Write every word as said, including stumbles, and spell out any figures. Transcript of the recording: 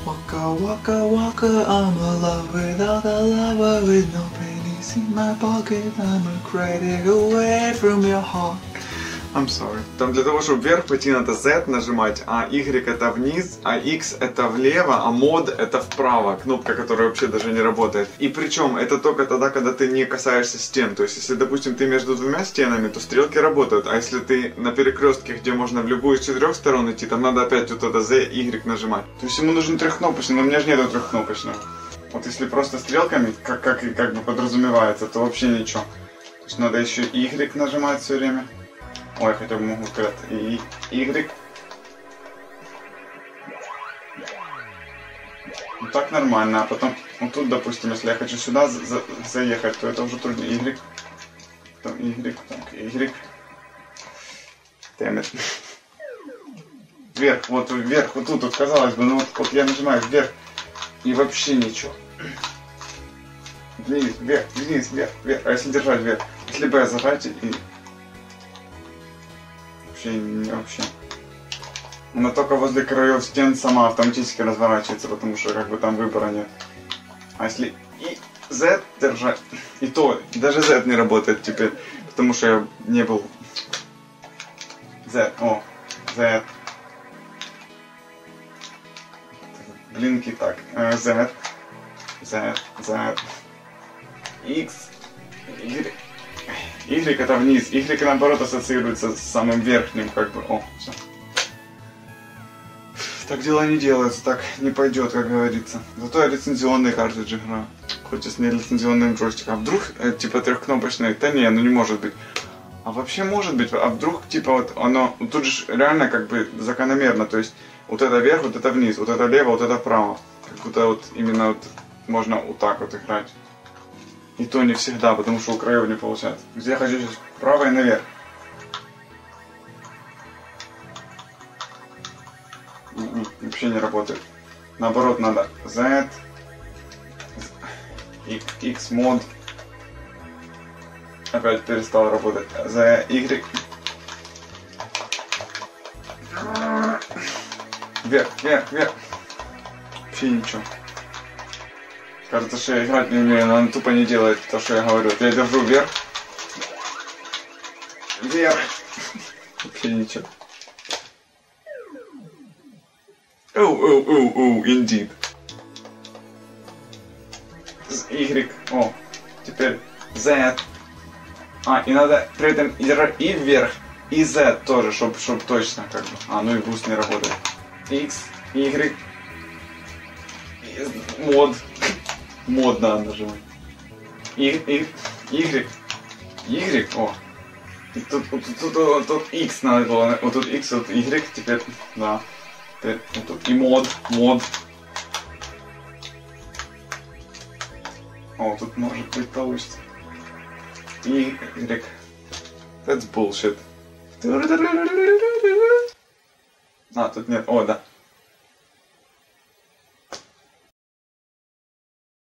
Waka waka waka, I'm alive without a lover, with no pennies in my pocket, I'm a credit away from your heart. I'm sorry. Там для того, чтобы вверх пойти, надо Z нажимать, а Y это вниз, а X это влево, а мод это вправо. Кнопка, которая вообще даже не работает. И причем это только тогда, когда ты не касаешься стен. То есть, если, допустим, ты между двумя стенами, то стрелки работают. А если ты на перекрестке, где можно в любую из четырех сторон идти, там надо опять вот это Z, Y нажимать. То есть ему нужен трехкнопочный, но у меня же нету трехкнопочного. Вот если просто стрелками, как, как, как бы подразумевается, то вообще ничего. То есть надо еще Y нажимать все время. Ой, я хотя бы могу сказать и Y. Ну так нормально, а потом, вот тут, допустим, если я хочу сюда за за заехать, то это уже труднее. Y. Там Y, так, Y. Damn it. Вверх, вот вверх, вот тут, вот, казалось бы, ну вот, вот я нажимаю вверх, и вообще ничего. Вниз, вверх, вниз, вверх, вверх. А если держать вверх? Если бы я зажать и... Не вообще. Она только возле краев стен сама автоматически разворачивается, потому что как бы там выбора нет. А если и Z держать, и то даже Z не работает теперь, потому что я не был. Z, о, Z. Блинки так. Z, Z, Z, X, Y. Y это вниз, Y наоборот ассоциируется с самым верхним, как бы, о, все. Так дела не делаются, так не пойдет, как говорится. Зато я лицензионные картриджи играю, хоть и с нелицензионным джойстиком. А вдруг, э, типа, трехкнопочный? Да не, ну не может быть. А вообще может быть, а вдруг, типа, вот оно, тут же реально как бы закономерно, то есть вот это вверх, вот это вниз, вот это лево, вот это вправо. Как будто вот именно вот можно вот так вот играть. И то не всегда, потому что у краев не получается. Где я хочу сейчас вправо и наверх. М-м, вообще не работает. Наоборот, надо Z, X мод. Опять перестал работать. Z, Y. Вверх, вверх, вверх. Вообще ничего. Кажется, что я играть не умею, но он тупо не делает то, что я говорю. Я держу вверх. Вверх. Вообще ничего. Оу, оу, оу, оу, indeed. Y. О, теперь Z. А, и надо при этом держать и вверх, и Z тоже, чтобы чтоб точно как бы. А, ну и буст не работает. X, Y. Мод. Мод надо нажимать. Y, Y, Y, Y, о. И тут, тут, тут, тут, тут X надо было, вот тут X, вот Y, теперь, да. Теперь, вот тут и мод, мод. О, тут может быть получится. Y. That's bullshit. А, тут нет, о, да.